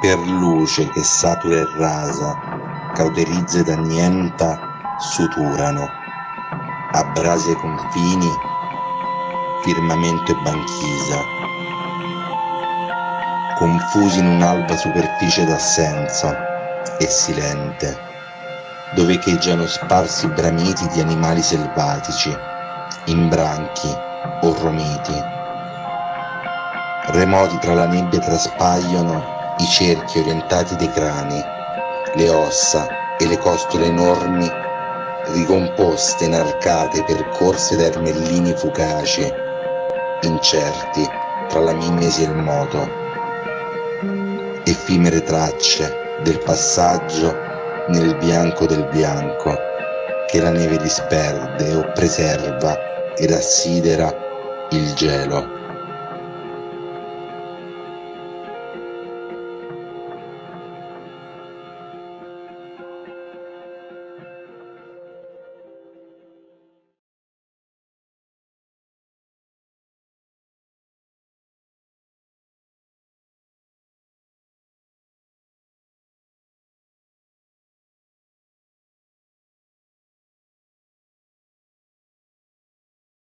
per luce che satura e rasa, cauterizza ed annienta, suturano, abbrasi ai confini, firmamento e banchisa, confusi in un'alba superficie d'assenza e silente, dove echeggiano sparsi bramiti di animali selvatici, imbranchi o romiti. Remoti tra la nebbia traspaiono i cerchi orientati dei crani, le ossa e le costole enormi ricomposte in arcate percorse da ermellini fugaci, incerti tra la mimesi e il moto, effimere tracce del passaggio nel bianco del bianco che la neve disperde o preserva ed assidera il gelo.